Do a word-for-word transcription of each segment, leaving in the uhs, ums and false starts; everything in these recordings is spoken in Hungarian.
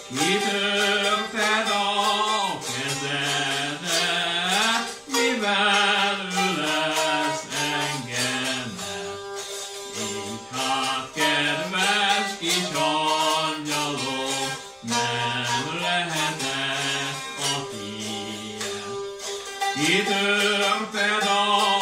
kitörted a kezedet, mivel ölesz engemet. Így hát, kedves kis angyalom, nem lehetek a tiéd. Kitörted a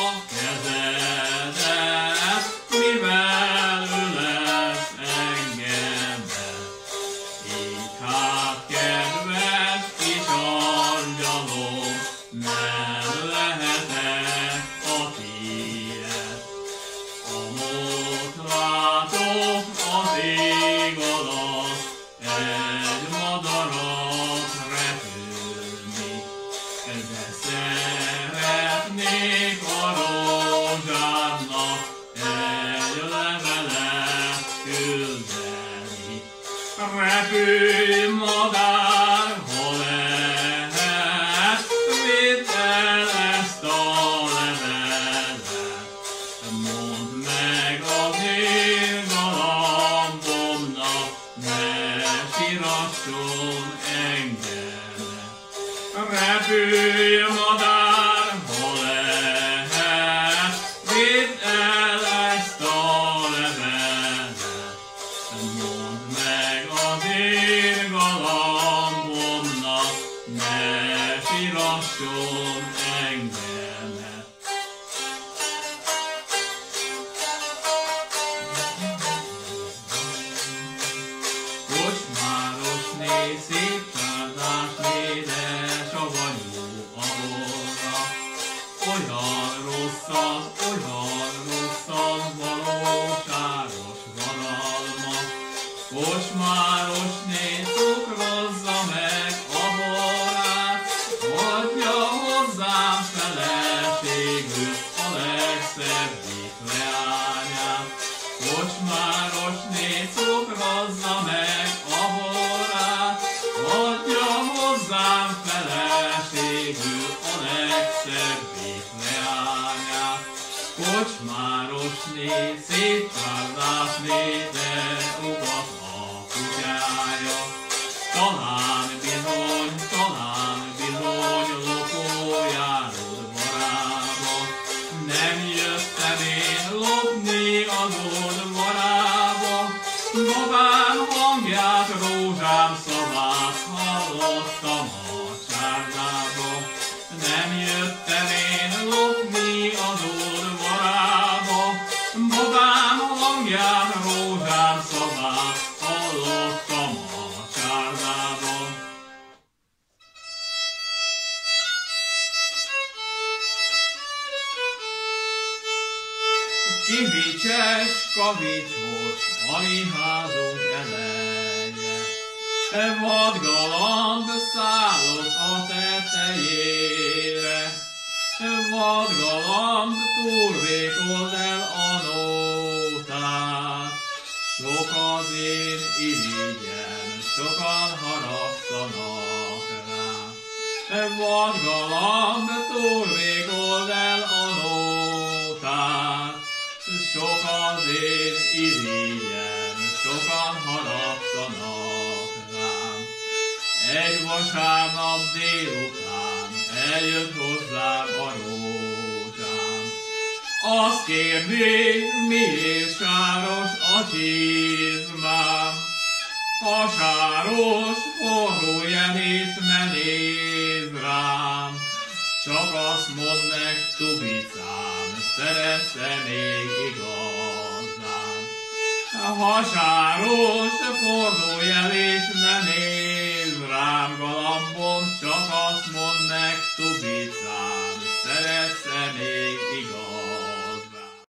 kezedet, mivel ölesz engemet. Így hát, kedves kis angyalom, nem lehetek a tiéd. Amott látok az ég alatt, egy madarat repülni, de szeretnék a rózsádnak egy levelet küldeni. Repülj, madár, ha lehet, vidd el ezt a levelet. Mondd meg az én galambomnak, ne sirasson engemet. Repülj, madár, ha lehet, vidd el ezt a levelet. Mondd meg az én galambomnak, ne sirasson engemet. Kocsmárosné, szép csárdásné, de savanyú a borra. Olyan rossz az, olyan rossz az valóságos vadalma. Kocsmárosné, cukrozza meg a borát, adja hozzám feleségül a legszebbik leányát. Kocsmárosné, cukrozza meg a borát, adja hozzám feleségül a legszebbik leányát. Kocsmárosné, szép csárdásné, de ugat a kutyája. Talán bizony, talán bizony lopó járod varába. Nem jöttem én lopni az udvarába, babám hangját, rózsám szavát hallottam a csárdába. Nem jöttem én lopni az udvarába, babám hangját, rózsám szavát hallottam a csárdába. Kivicses, kavicsos, a mi házunk eleje, vadgalamb szállott a tetejére. Vadgalamb turvékold el a nótát, sok az én irigyem, sokan haragszanak rám. Vadgalamb turvékold el a nótát, sok az én irigyem, sokan haragszanak rám. Egy vasárnap délután eljött hozzám a rózsám. Azt kérdi, miért sáros a csizmám. Ha sáros, forruljen és ne nézz rám. Csak azt mondd meg, Tubicám, szeretsz-e még igazán? Ha sáros, fordulj el és ne nézz rám, galambom, csak azt mondd meg, Tubicám, szeretsz-e még igazán?